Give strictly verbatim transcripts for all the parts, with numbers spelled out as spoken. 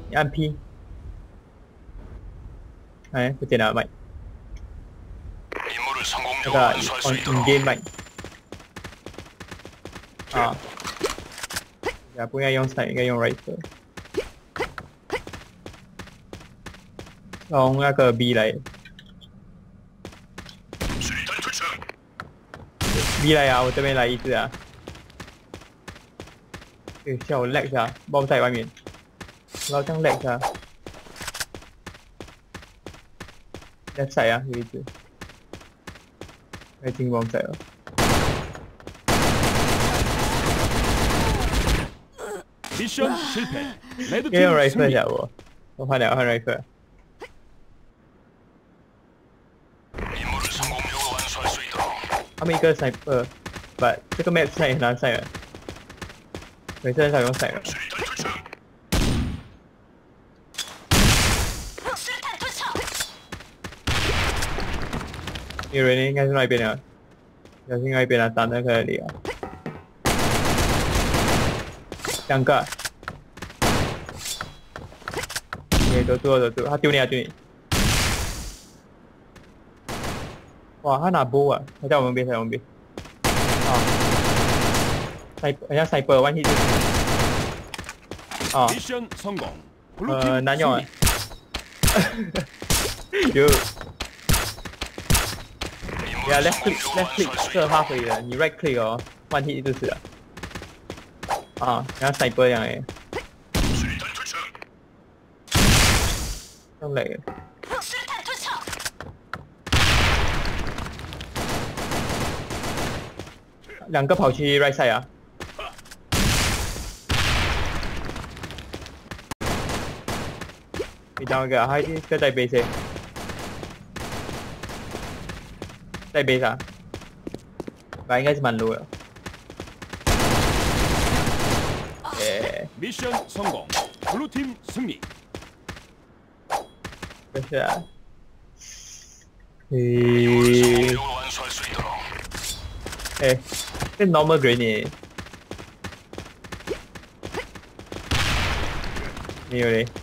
你按 P， 哎，不见了麦，那个 on in game 麦，啊，呀，不应该用 sniper， 应该用 rifle。从那个 B 来 ，B 来啊，我这边来一只啊。哎，吓我 lag 啊 ，bomb 在外面，我好像 lag 啊 ，left side 啊，有一只，要进 bomb side 了。 미션 실패. 应该用 레드팀 rifle 승리. 下我，我换了换 rifle。他们一个 sniper， but 这个 map 赛很难赛的，每次很少用 sniper。有人应该是那边的，小心那一边的打那个里啊，两个。 对，都做都做，他丢你啊丢你！哇，他拿波啊！他在我们边，在我们边。啊，塞，人家塞波 one hit。啊， 미션 성공. 呃， 블루팀 难用啊 승리. 有。呀 ，left click left click 这他可以的，你 right click 哦，one hit 就死了。啊，然后塞波一样诶。 累，两个跑去 right side 啊！你当一个，还一个在 base， 在 base 啊，吧，应该是蛮 low 的。耶， 미션 성공. 블루팀 승리. 不是啊。诶，哎，这 normal grenade 没有嘞。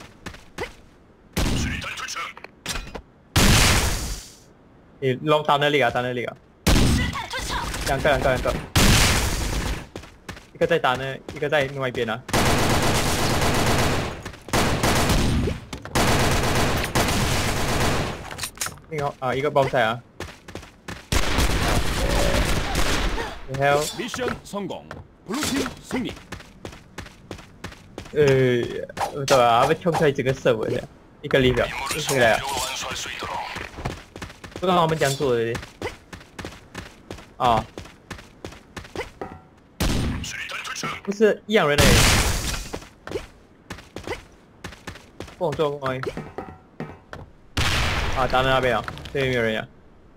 你 long 到那里啊，到那里啊。两个，两个，两个。一个在打呢，一个在另外一边啊。 那个啊，一个爆赛啊！然后 미션 성공. 블루팀 승리. 呃，对啊，被冲出来整个射我一下，一个力表，这个来啊！不知道他们这样做的嘞。啊，不是一样人嘞。跟我做关系。啊，打在那边啊，这边没有人呀。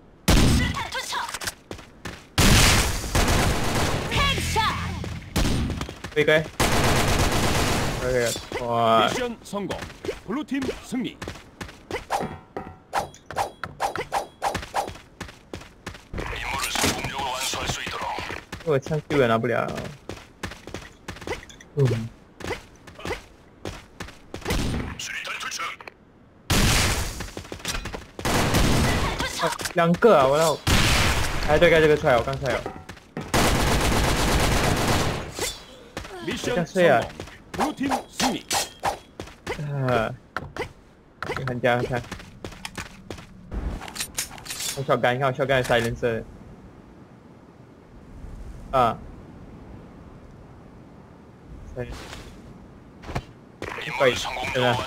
一个。OK， 哇！ 미션 성공. 블루팀 승리. 我枪救也拿不了。嗯。啊，两个啊！我要。哎，对，该这个出来，我刚才有。 미션 써야. 성공. 블루팀 승리. 啊，你看这样看，我小杆，你看我小杆的 silencer， 啊，对，可以，真的，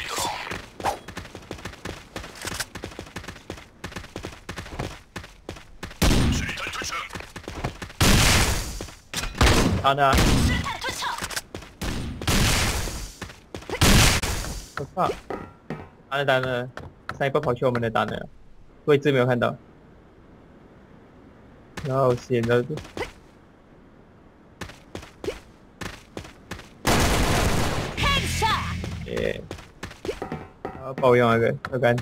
打他，我操，打了打了，sniper跑去我们的打了，位置没有看到，然后显得。 耶，然后帮我用那个小杆。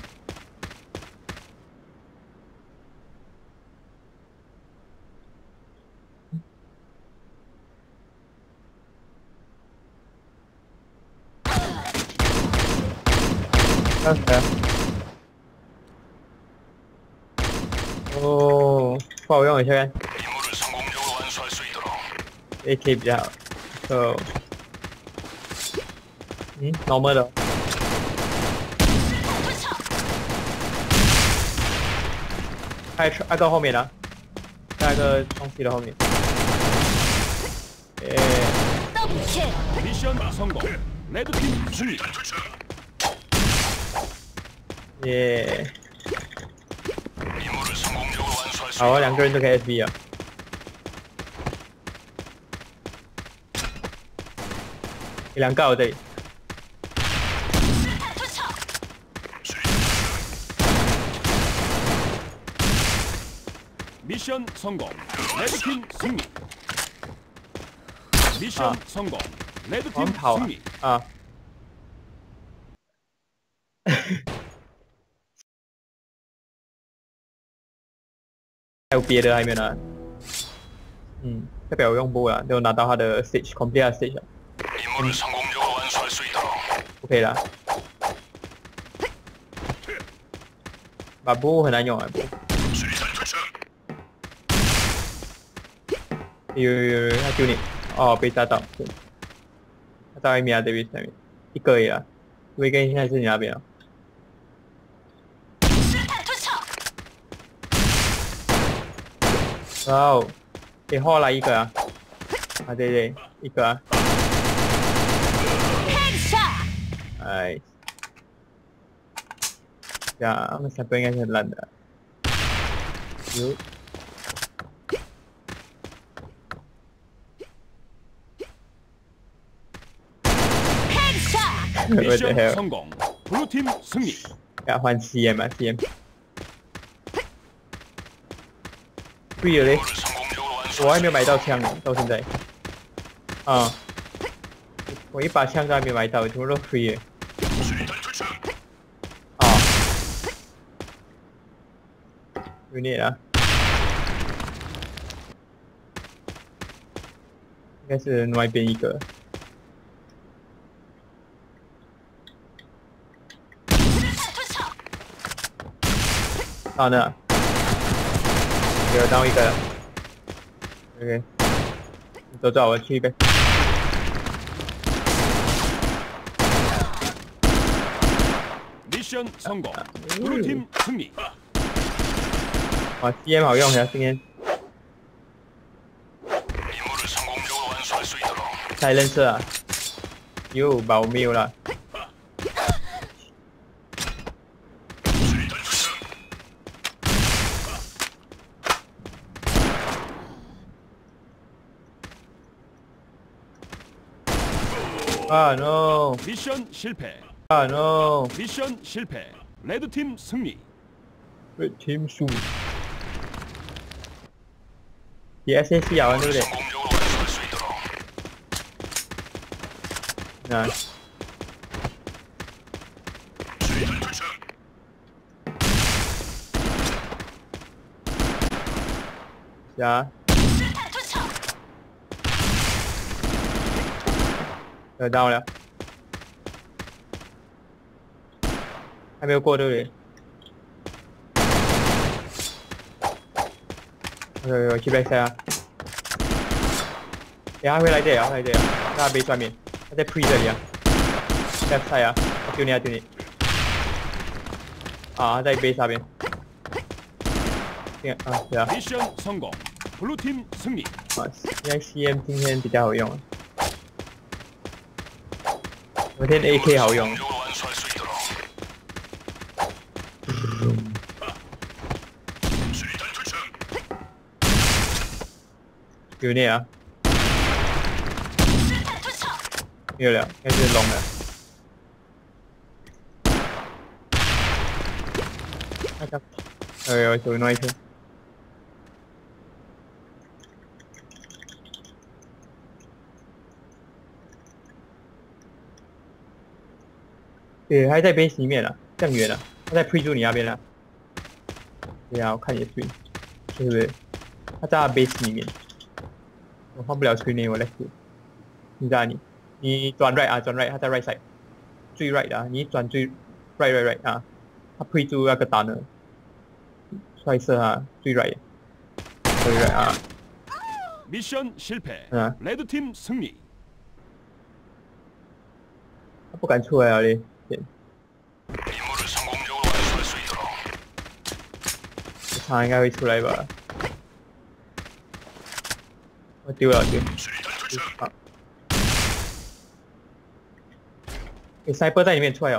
OK。哦，不好用，现在 A K 比较好。哦，嗯 ，normal 的。还还到后面了，在那个东西的后面。诶。 미션 성공. 레드팀 승리. 耶！好啊，两个人都可以 S B 啊。有两个我这里。 미션 성공. 레드팀 승리. 미션 아. 성공. 我 레드팀 们跑啊 승리. 啊！还有别的还没有拿。嗯，代表我用不了，就拿到他的 stage complete stage 了。不可以了。把布很难用啊，布。有有有有，他丢你。哦，被炸到。他在外面啊，这边下面一个而已啊。威根现在是你那边啊。 哇哦，给后来一个啊！啊对对，一个啊！哎，呀，我们三个应该是很烂的。有。What the hell？ 성공. 블루팀 승리. 要换 C M 啊 ，C M。对了嘞。 我还没有买到枪呢，到现在。啊，我一把枪都还没买到，全部都 free 耶。啊，有点啊，应该是另外一边一个。到那，有到一个了。 OK， 你走走，我去一边。 미션 성공. 블루팀 승리. 哇 ，C M 好用呀，今天。才认识啊，又保密了。啊 no！ 미션 실패. 啊 no！ 미션 실패. 레드팀 승리. Team 输。你 S A C 咬完对不对？那。呀。得到了。还没有过对不对？ OK， 我去 backside 啊！等下会来这里啊，会来这里啊！他背上面，他在 pre 这里啊 ，backside 啊！我丢你啊，丢你！啊，他在背上面。啊，对啊。 미션 성공. 블루팀 승리. 啊，现在 C M 今天比较好用啊。昨天 A K 好用。有那啊，没有了，应该是龙了。那个，哎呦，手弄一圈。对，还在 base 里面了，更远了，他在 pre 住你那边了。对啊，我看也是，是不是？他在 base 里面。 我换不了 screen name， 我来写。你在你，你转 right 啊，转 right， 他在 right side， 最 right 的啊，你转最 right right right 啊，他 pre 住那个打呢，帅色啊，最 right， 最 right 啊， 미션 실패. 아. 레드팀 승리. 他不敢出来啊嘞， 임무를 성공적으로 완수할 수 있도록 他应该会出来吧？我丢了丢， 수리탄 투척. 啊，有 sniper 在里面出来哦，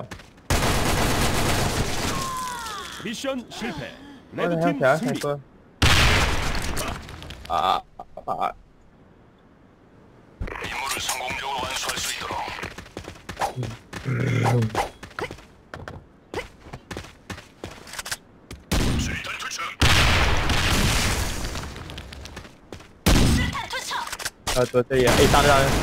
미션 실패. 我的 레드팀 还有 승리. sniper， 啊啊啊！ 임무를 성공적으로 완수할 수 있도록 수리탄 투척. 呃，躲这里啊，哎，打了打了，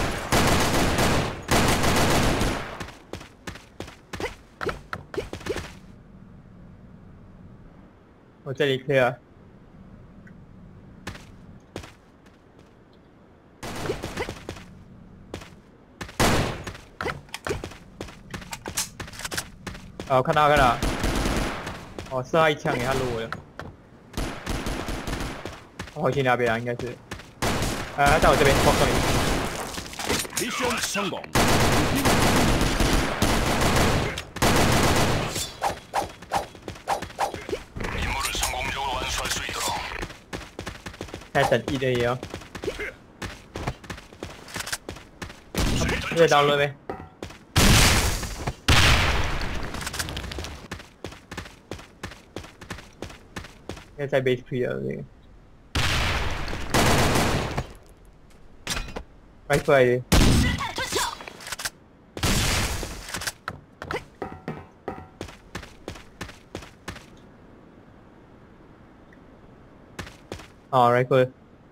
我这里 clear。 啊，我看到看到，哦，射他一枪给他撸我了，他跑去那边啊，应该是，啊，他在我这边，我这里， 미션 성공. 임무를 성공적으로 완수할 수 있도록 在等一对一哦，这到了没？ 应该在 base three 了这个 ，right side 哦 right side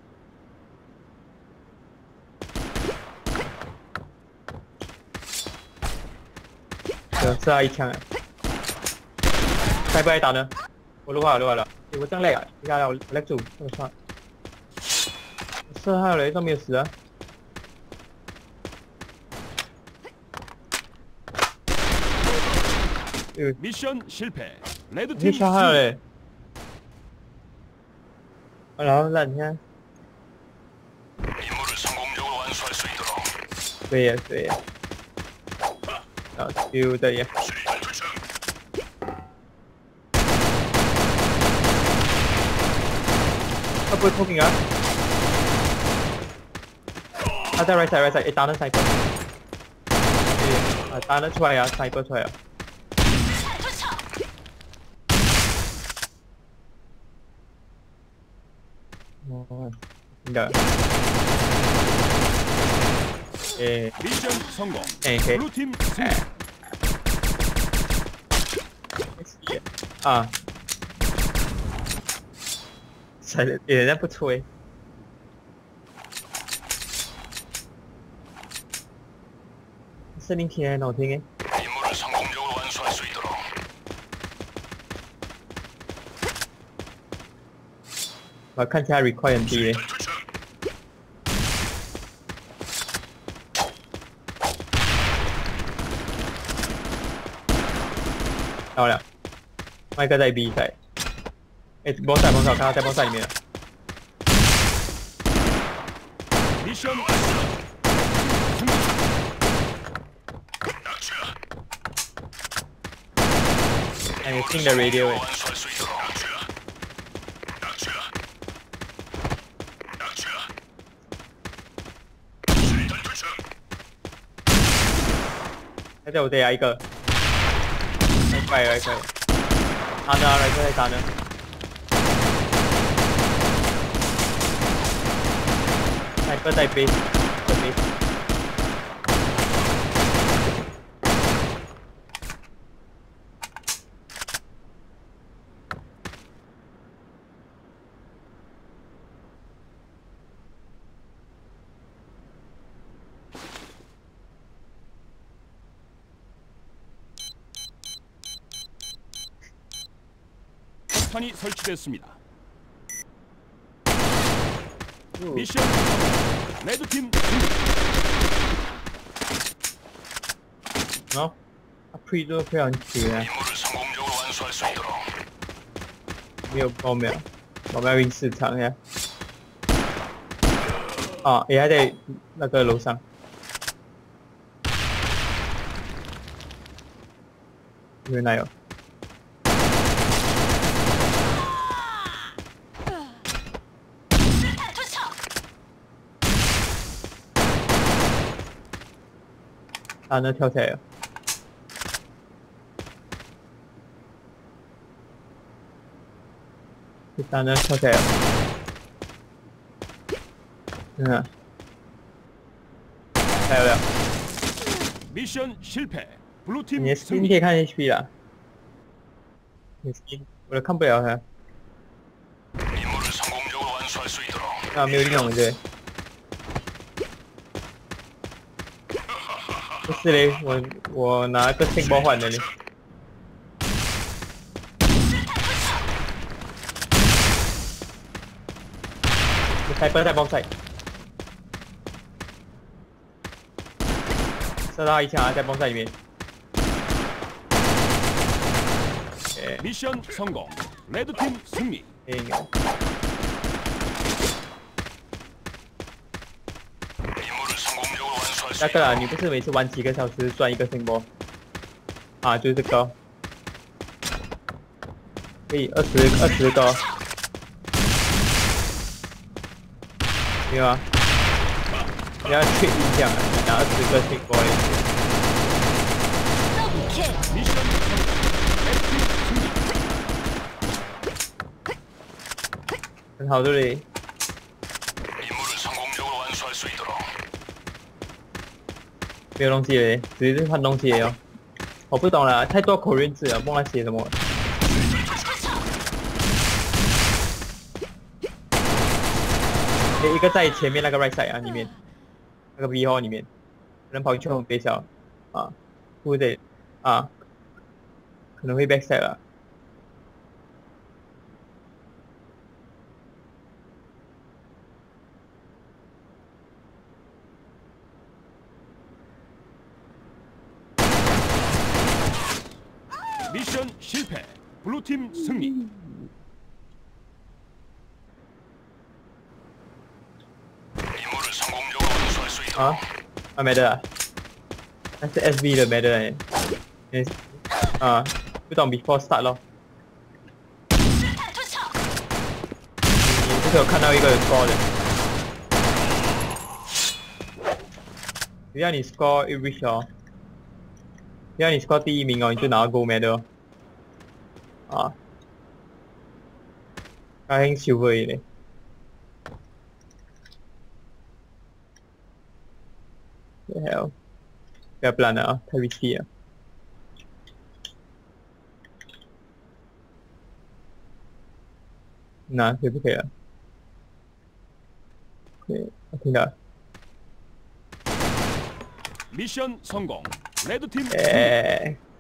有射他一枪啊，再不来打呢？我录好了录好了。 欸、我这样累啊！你看我我来住，这么算。射还有雷都没有死啊！ 미션 실패. 레드팀 你杀还有 승리. 嘞！然后让你看， 임무를 성공적으로 완수할 수 있도록 对呀对呀，然后丢这里， 수리탄 투척. 他不会 poking 啊？他在 right side right side， 哎，打了 sniper， 对啊，打了出来呀 ，sniper 出来了。 哦，真的。诶， 미션 성공. 诶，可以。 블루팀 승리. 啊，踩的也人家不错诶，声音听起来很好听诶。 임무를 성공적으로 완수할 수 있도록 我看起来 require 很低诶。 수리탄 투척. 漂亮，麦克在 B 赛，哎，波赛波赛，我看到在波赛里面了。 미션 승리. 낙추야. 哎，有新的 radio 诶。 완수할 수 있도록 낙추야. 낙추야. 낙추야. 수리탄 투척. 他在我这里来一个，来快来快，打呢来快打呢，来个在 base， 在 base。 폭탄이 설치됐습니다. 오. 미션 성공. 레드팀 승리. 어? 啊 pre 都非常绝啊， 임무를 성공적으로 완수할 수 있도록 没有报没有，我们要赢市场呀。啊，也还在那个楼上。原来有。 啊，那跳起来了。第三呢，跳起来了。嗯，还有了。 미션 실패. 你 블루팀 的 skin 可 승리. 以看 H P 啦。你的 skin 我的看不了哈。 임무를 성공적으로 완수할 수 있도록 啊，没有用对。不是嘞，我我拿个信包换的嘞。开奔在包赛，射到一枪啊，在包赛里面。哎， 미션 성공. 레드팀 승리. 应该。 임무를 성공적으로 완수할 수 那个 있도록 啦，你不是每次玩几个小时赚一个信包？啊，就是这个。可以二十二十个。 没有啊，你要确定这样啊，你拿二十个信包也是。 미션 성공. 레드팀 승리. 很好，对不对？ 임무를 성공적으로 완수할 수 있도록 没有东西嘞，只是换东西哦。我不懂了，太多口令字了，不知道写什么。一个在前面那个 right side 啊，里面那个 V hall 里面，可能跑去后背小啊，或者啊，可能会 back side 了。 미션 실패. 블루팀 승리. 임무를 성공적으로 완수할 수 있도록 啊，啊没的啊，那是 S V 的没的哎，也啊，不懂 before start 咯。你不是有看到一个 score 的？只要你 score 一 reach 哦，只要你 score 第一名哦，你就拿到 gold medal 哦。啊，还很 silver 嘞。 The hell！ 不要 plan 了啊，太 risky 了。那可以不可以啊？可以，我听到。 미션 성공. 레드팀 승리. 에